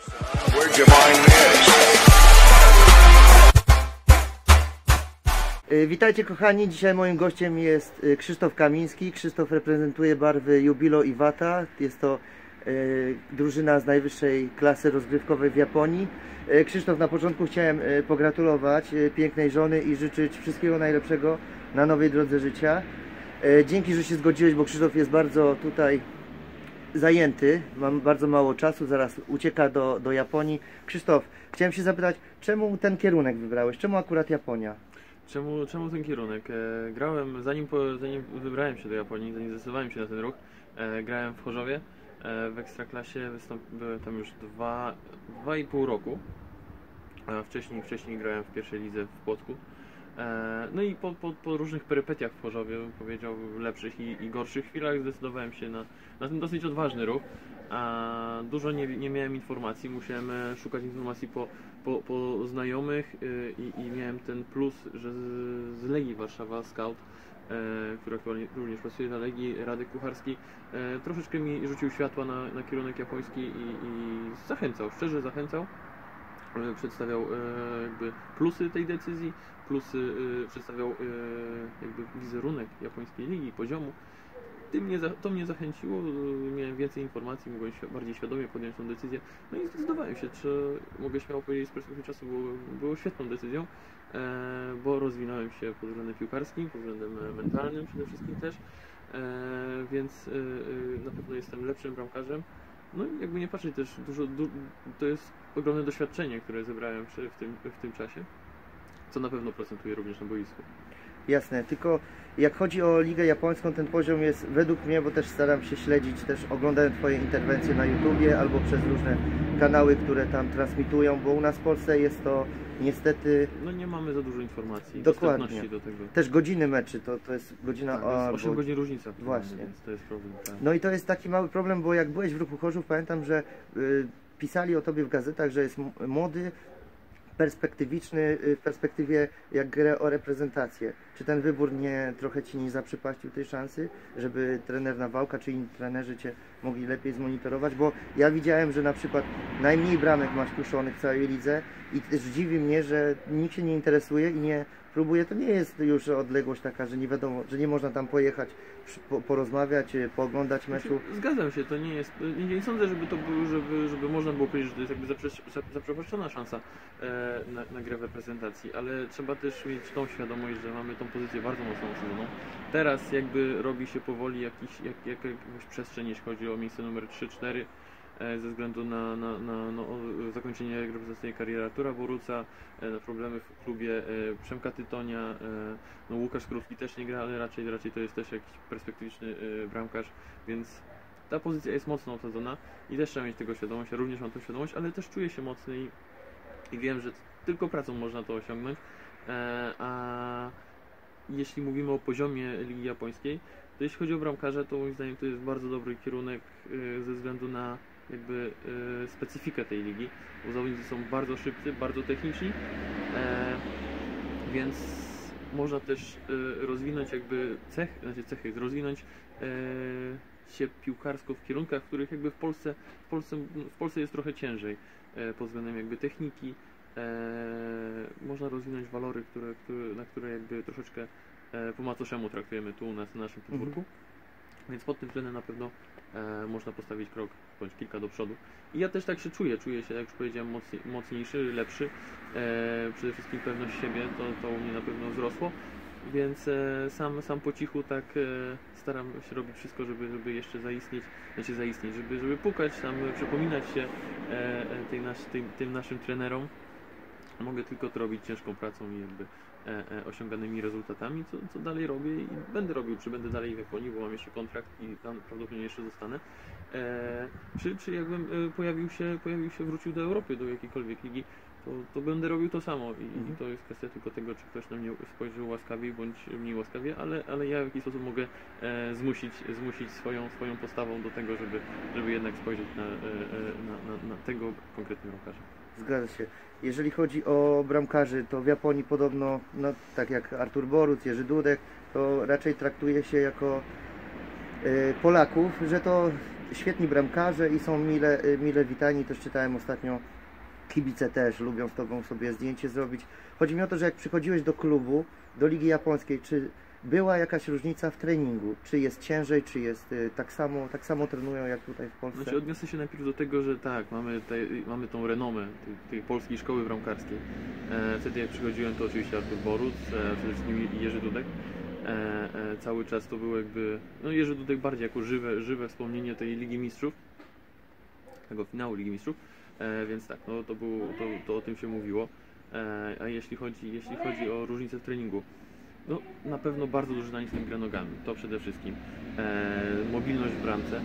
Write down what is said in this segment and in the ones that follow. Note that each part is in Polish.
Witajcie kochani, dzisiaj moim gościem jest Krzysztof Kamiński. Krzysztof reprezentuje barwy Jubilo Iwata. Jest to drużyna z najwyższej klasy rozgrywkowej w Japonii. Krzysztof, na początku chciałem pogratulować pięknej żony i życzyć wszystkiego najlepszego na nowej drodze życia. Dzięki, że się zgodziłeś, bo Krzysztof jest bardzo tutaj zajęty, mam bardzo mało czasu, zaraz ucieka do Japonii. Krzysztof, chciałem się zapytać, czemu ten kierunek wybrałeś? Czemu akurat Japonia? Czemu ten kierunek? Grałem, zanim wybrałem się do Japonii, zanim zdecydowałem się na ten ruch, grałem w Chorzowie, w Ekstraklasie, byłem tam już 2,5 roku. Wcześniej grałem w pierwszej lidze w Płocku. No i po różnych perypetiach w Chorzowie, bym powiedział, lepszych i gorszych chwilach, zdecydowałem się na ten dosyć odważny ruch. Dużo nie miałem informacji, musiałem szukać informacji po znajomych i miałem ten plus, że z Legii Warszawa Scout, który aktualnie również pracuje na Legii, Radek Kucharski, troszeczkę mi rzucił światła na kierunek japoński i zachęcał, szczerze zachęcał. Przedstawiał jakby plusy tej decyzji, przedstawiał jakby wizerunek japońskiej ligi, poziomu. To mnie zachęciło, miałem więcej informacji, mogłem bardziej świadomie podjąć tę decyzję. No i zdecydowałem się, czy mogę śmiało powiedzieć, z perspektywy czasu było świetną decyzją, bo rozwinąłem się pod względem piłkarskim, pod względem mentalnym przede wszystkim też, więc na pewno jestem lepszym bramkarzem. No i jakby nie patrzeć też, to jest ogromne doświadczenie, które zebrałem w tym czasie, co na pewno procentuje również na boisku. Jasne, tylko jak chodzi o ligę japońską, ten poziom jest według mnie, bo też staram się śledzić, też oglądałem Twoje interwencje na YouTubie albo przez różne kanały, które tam transmitują, bo u nas w Polsce jest to niestety... No nie mamy za dużo informacji, dokładnie do tego. Też godziny meczy, to jest godzina... Tak, 8 godzin różnica. Właśnie. Więc to jest problem. Tak. No i to jest taki mały problem, bo jak byłeś w Ruchu Chorzów, pamiętam, że pisali o Tobie w gazetach, że jest młody, perspektywiczny, w perspektywie jak grę o reprezentację. Czy ten wybór trochę Ci nie zaprzepaścił tej szansy, żeby trener Nawałka czy inni trenerzy Cię mogli lepiej zmonitorować? Bo ja widziałem, że na przykład najmniej bramek masz tuszonych w całej lidze i też dziwi mnie, że nikt się nie interesuje i nie próbuje. To nie jest już odległość taka, że nie wiadomo, że nie można tam pojechać, porozmawiać, pooglądać meczu. Zgadzam się, to nie jest, nie sądzę, żeby to było, żeby można było powiedzieć, że to jest jakby zaprzepaszczona szansa na grę w reprezentacji, ale trzeba też mieć tą świadomość, że mamy tą pozycję bardzo mocno osadzoną. Teraz jakby robi się powoli jakaś przestrzeń, jeśli chodzi o miejsce numer 3-4, ze względu na zakończenie reprezentacyjnej kariery Artura Boruca, na problemy w klubie Przemka Tytonia, Łukasz Krówki też nie gra, ale raczej to jest też jakiś perspektywiczny bramkarz, więc ta pozycja jest mocno osadzona i też trzeba mieć tego świadomość, ja również mam tę świadomość, ale też czuję się mocny i wiem, że tylko pracą można to osiągnąć, a jeśli mówimy o poziomie Ligi Japońskiej, to jeśli chodzi o bramkarza, to moim zdaniem to jest bardzo dobry kierunek ze względu na jakby specyfikę tej ligi, bo zawodnicy są bardzo szybcy, bardzo techniczni, więc można też rozwinąć jakby rozwinąć się piłkarsko w kierunkach, w których jakby w Polsce jest trochę ciężej pod względem jakby techniki. Można rozwinąć walory, na które jakby troszeczkę po macoszemu traktujemy tu u nas na naszym podwórku. Więc pod tym względem na pewno można postawić krok bądź kilka do przodu. I ja też tak się czuję, jak już powiedziałem, mocniejszy, lepszy. Przede wszystkim pewność siebie, to u mnie na pewno wzrosło. Więc sam po cichu tak staram się robić wszystko, żeby jeszcze zaistnieć, żeby pukać tam, przypominać się tym naszym trenerom. Mogę tylko to robić ciężką pracą i jakby osiąganymi rezultatami, co dalej robię i będę robił, czy będę dalej w Japonii, bo mam jeszcze kontrakt i tam prawdopodobnie jeszcze zostanę, czy jakbym wrócił do Europy, do jakiejkolwiek ligi, to będę robił to samo i to jest kwestia tylko tego, czy ktoś na mnie spojrzy łaskawiej bądź mniej łaskawie, ale ja w jakiś sposób mogę zmusić swoją postawą do tego, żeby jednak spojrzeć na tego konkretnego bramkarza. Zgadza się. Jeżeli chodzi o bramkarzy, to w Japonii podobno, no tak jak Artur Boruc, Jerzy Dudek, to raczej traktuje się jako Polaków, że to świetni bramkarze i są mile witani. Też czytałem ostatnio, kibice też lubią z Tobą sobie zdjęcie zrobić. Chodzi mi o to, że jak przychodziłeś do klubu, do Ligi Japońskiej, czy była jakaś różnica w treningu? Czy jest ciężej, czy jest tak samo trenują jak tutaj w Polsce? Znaczy odniosę się najpierw do tego, że tak, mamy tą renomę tej polskiej szkoły bramkarskiej. Wtedy jak przychodziłem, to oczywiście Artur Boruc, przede wszystkim Jerzy Dudek. Cały czas to był jakby, no Jerzy Dudek bardziej jako żywe wspomnienie tej Ligi Mistrzów, tego finału Ligi Mistrzów, więc tak, no to o tym się mówiło. A jeśli chodzi o różnicę w treningu, no na pewno bardzo duży nacisk gra nogami, to przede wszystkim. Mobilność w bramce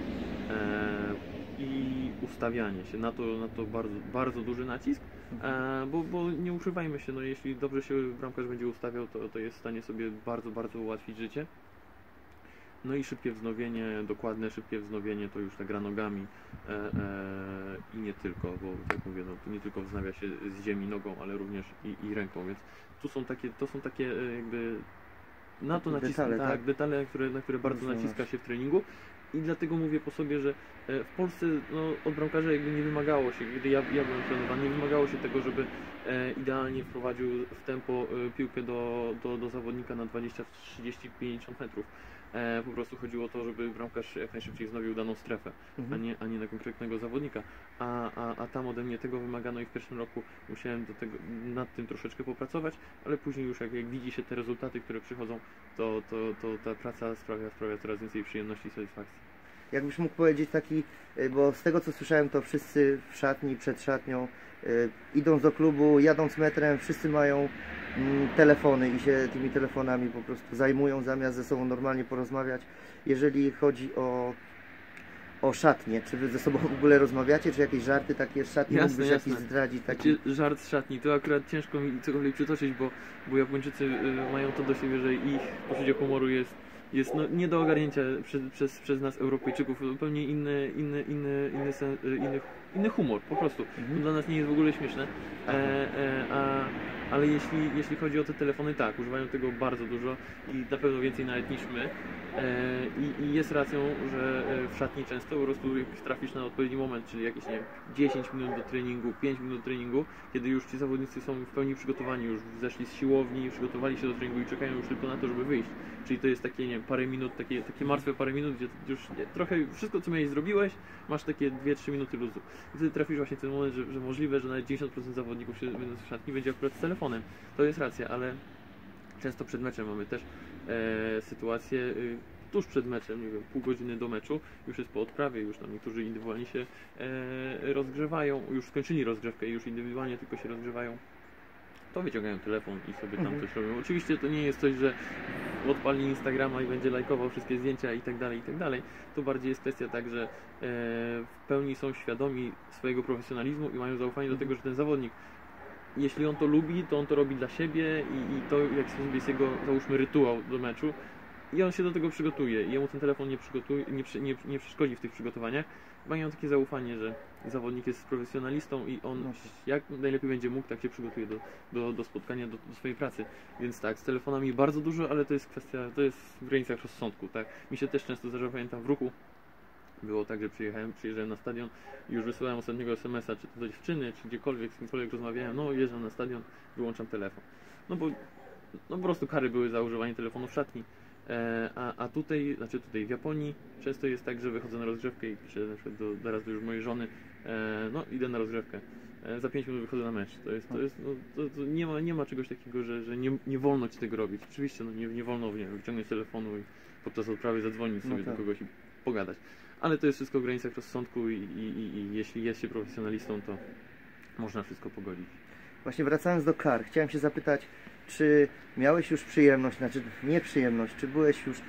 i ustawianie się, na to bardzo, bardzo duży nacisk, bo nie ukrywajmy się, no jeśli dobrze się bramkarz będzie ustawiał, to jest w stanie sobie bardzo, bardzo ułatwić życie. No i szybkie wznowienie, dokładne szybkie wznowienie, to już ta gra nogami i nie tylko, bo jak mówię, no, tu nie tylko wznawia się z ziemi nogą, ale również i ręką, więc to są takie jakby na to naciska, tak, detale, na które bardzo naciska się w treningu. I dlatego mówię po sobie, że w Polsce no, od bramkarza jakby nie wymagało się, gdy ja byłem trenowany, nie wymagało się tego, żeby idealnie wprowadził w tempo piłkę do zawodnika na 20, 30, 50 metrów. Po prostu chodziło o to, żeby bramkarz jak najszybciej wznowił daną strefę, a nie na konkretnego zawodnika. A tam ode mnie tego wymagano i w pierwszym roku musiałem nad tym troszeczkę popracować, ale później już jak widzi się te rezultaty, które przychodzą, to ta praca sprawia coraz więcej przyjemności i satysfakcji. Jakbyś mógł powiedzieć taki, bo z tego co słyszałem, to wszyscy w szatni, przed szatnią, idąc do klubu, jadąc metrem, wszyscy mają telefony i się tymi telefonami po prostu zajmują, zamiast ze sobą normalnie porozmawiać. Jeżeli chodzi o szatnię, czy wy ze sobą w ogóle rozmawiacie, czy jakieś żarty takie z szatni mógłbyś jakiś zdradzić? Taki... Żart z szatni, to akurat ciężko mi cokolwiek przytoczyć, bo Japończycy mają to do siebie, że ich poczucie humoru jest no, nie do ogarnięcia przez nas Europejczyków, zupełnie inny humor, po prostu. To dla nas nie jest w ogóle śmieszne, ale jeśli chodzi o te telefony, tak, używają tego bardzo dużo i na pewno więcej nawet niż my. I jest racją, że w szatni często po prostu jak trafisz na odpowiedni moment, czyli jakieś nie wiem, 10 minut do treningu, 5 minut do treningu, kiedy już ci zawodnicy są w pełni przygotowani, już zeszli z siłowni, przygotowali się do treningu i czekają już tylko na to, żeby wyjść. Czyli to jest takie, nie wiem, parę minut, takie martwe parę minut, gdzie już trochę wszystko co miałeś zrobiłeś, masz takie 2-3 minuty luzu. I wtedy trafisz właśnie w ten moment, że możliwe, że nawet 90% zawodników w szatni będzie akurat z telefonem. To jest racja, ale często przed meczem mamy też sytuację tuż przed meczem, nie wiem, pół godziny do meczu, już jest po odprawie, już tam niektórzy indywidualnie się rozgrzewają, już skończyli rozgrzewkę i już indywidualnie tylko się rozgrzewają, to wyciągają telefon i sobie tam coś robią. Oczywiście to nie jest coś, że odpali Instagrama i będzie lajkował wszystkie zdjęcia i tak dalej. To bardziej jest kwestia tak, że w pełni są świadomi swojego profesjonalizmu i mają zaufanie do tego, że ten zawodnik, jeśli on to lubi, to on to robi dla siebie i to jak sobie jest jego, załóżmy, rytuał do meczu i on się do tego przygotuje i jemu ten telefon nie przeszkodzi w tych przygotowaniach. Mają takie zaufanie, że zawodnik jest profesjonalistą i on jak najlepiej będzie mógł, tak się przygotuje do spotkania, do swojej pracy. Więc tak, z telefonami bardzo dużo, ale to jest kwestia, to jest w granicach rozsądku, tak. Mi się też często zdarza, pamiętam w Ruchu, było tak, że przyjeżdżałem na stadion i już wysyłałem ostatniego SMS-a, czy to do dziewczyny, czy gdziekolwiek, z kimkolwiek rozmawiałem, no jeżdżam na stadion, wyłączam telefon. No bo po prostu kary były za używanie telefonu w szatni. A tutaj w Japonii często jest tak, że wychodzę na rozgrzewkę i piszę na przykład teraz do już mojej żony, no idę na rozgrzewkę, za 5 minut wychodzę na mecz. To nie ma czegoś takiego, że nie wolno ci tego robić. Oczywiście no, nie wolno wyciągnąć telefonu i podczas odprawy zadzwonić sobie do kogoś i pogadać. Ale to jest wszystko w granicach rozsądku i jeśli jest się profesjonalistą, to można wszystko pogodzić. Właśnie wracając do kar, chciałem się zapytać, czy miałeś już przyjemność, znaczy nieprzyjemność, czy byłeś już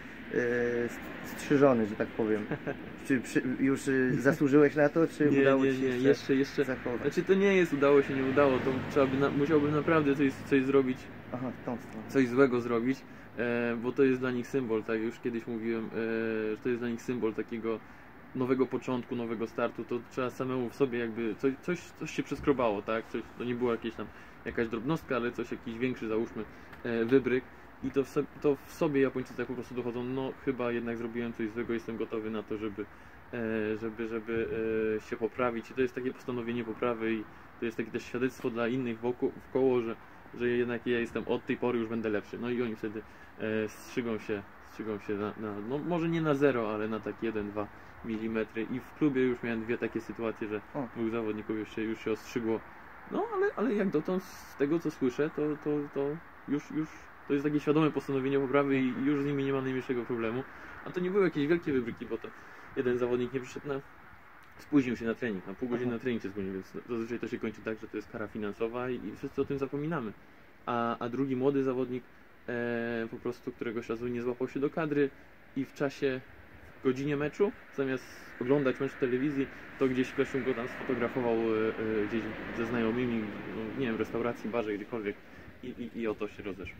strzyżony, że tak powiem? Czy już zasłużyłeś na to, czy udało ci się jeszcze zachować? Znaczy to nie jest udało się, nie udało, to musiałbym naprawdę coś zrobić, w tą stronę. Coś złego zrobić, bo to jest dla nich symbol, tak już kiedyś mówiłem, że to jest dla nich symbol takiego nowego początku, nowego startu, to trzeba samemu w sobie jakby coś się przeskrobało, tak? To nie była jakaś drobnostka, ale jakiś większy, załóżmy, wybryk i to w sobie Japończycy tak po prostu dochodzą, no chyba jednak zrobiłem coś złego, jestem gotowy na to, żeby żeby się poprawić. I to jest takie postanowienie poprawy i to jest takie też świadectwo dla innych wkoło, że jednak ja jestem od tej pory już będę lepszy. No i oni wtedy strzygą się no może nie na 0, ale na tak 1-2 mm. I w klubie już miałem 2 takie sytuacje, że 2 zawodników już się ostrzygło. No ale jak dotąd z tego co słyszę, to już to jest takie świadome postanowienie poprawy i już z nimi nie ma najmniejszego problemu. A to nie były jakieś wielkie wybryki, bo to jeden zawodnik nie przyszedł spóźnił się na trening, na pół godziny na trening się spóźnił, więc zazwyczaj to się kończy tak, że to jest kara finansowa i wszyscy o tym zapominamy. A drugi młody zawodnik po prostu któregoś razu nie złapał się do kadry i w godzinie meczu, zamiast oglądać mecz w telewizji, to gdzieś ktoś go tam sfotografował gdzieś ze znajomymi, no, nie wiem, w restauracji, barze, gdziekolwiek i o to się rozeszło.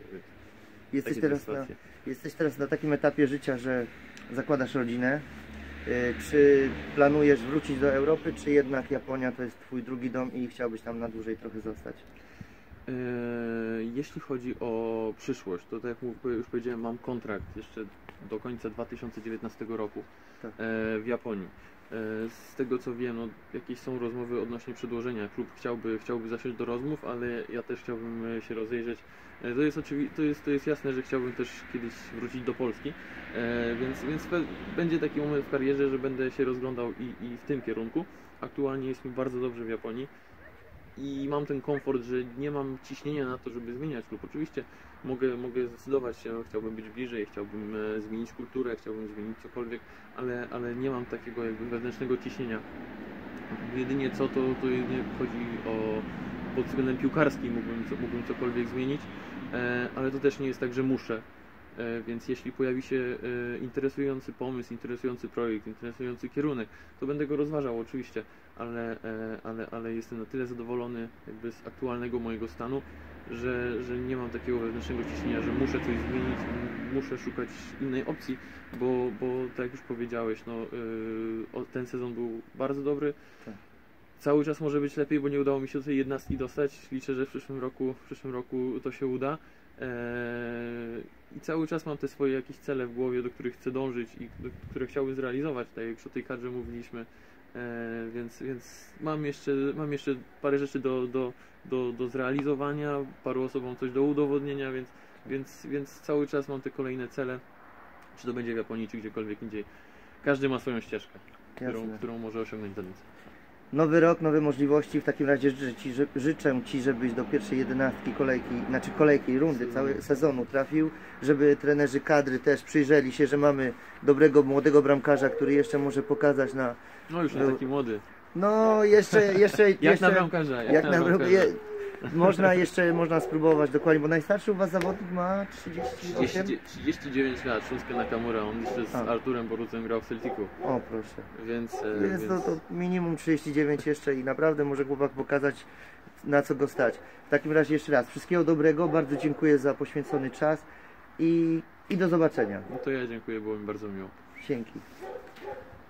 Jesteś teraz na takim etapie życia, że zakładasz rodzinę. Czy planujesz wrócić do Europy, czy jednak Japonia to jest twój drugi dom i chciałbyś tam na dłużej trochę zostać? Jeśli chodzi o przyszłość, to tak jak już powiedziałem, mam kontrakt jeszcze do końca 2019 roku w Japonii. Z tego co wiem, no, jakieś są rozmowy odnośnie przedłożenia. Klub chciałby zasiąść do rozmów, ale ja też chciałbym się rozejrzeć. To jest jasne, że chciałbym też kiedyś wrócić do Polski, więc będzie taki moment w karierze, że będę się rozglądał i w tym kierunku. Aktualnie jest mi bardzo dobrze w Japonii i mam ten komfort, że nie mam ciśnienia na to, żeby zmieniać klub. Oczywiście mogę zdecydować się, chciałbym być bliżej, chciałbym zmienić kulturę, chciałbym zmienić cokolwiek, ale nie mam takiego jakby wewnętrznego ciśnienia. Jedynie co, to jedynie chodzi o pod względem piłkarskim mógłbym cokolwiek zmienić, ale to też nie jest tak, że muszę. Więc jeśli pojawi się interesujący pomysł, interesujący projekt, interesujący kierunek, to będę go rozważał oczywiście, ale jestem na tyle zadowolony jakby z aktualnego mojego stanu, że nie mam takiego wewnętrznego ciśnienia, że muszę coś zmienić, muszę szukać innej opcji, bo tak jak już powiedziałeś, no, ten sezon był bardzo dobry. Tak. Cały czas może być lepiej, bo nie udało mi się do tej 11 dostać. Liczę, że w przyszłym roku to się uda. I cały czas mam te swoje jakieś cele w głowie, do których chcę dążyć i które chciałbym zrealizować, tak jak już o tej kadrze mówiliśmy. Więc mam jeszcze parę rzeczy do zrealizowania, paru osobom coś do udowodnienia, więc cały czas mam te kolejne cele, czy to będzie w Japonii, czy gdziekolwiek indziej. Każdy ma swoją ścieżkę, którą może osiągnąć do końca. Nowy rok, nowe możliwości. W takim razie życzę Ci, żebyś do pierwszej 11 kolejki rundy całego sezonu trafił, żeby trenerzy kadry też przyjrzeli się, że mamy dobrego, młodego bramkarza, który jeszcze może pokazać na... No już nie taki młody. No jeszcze jak na bramkarza. Można spróbować dokładnie, bo najstarszy u Was zawodnik ma 39 lat, Shunsuke Nakamura, on jeszcze z Arturem Borucem grał w Celticu. O proszę. Więc to minimum 39 jeszcze i naprawdę może chłopak pokazać, na co go stać. W takim razie jeszcze raz, wszystkiego dobrego, bardzo dziękuję za poświęcony czas i do zobaczenia. No to ja dziękuję, było mi bardzo miło. Dzięki.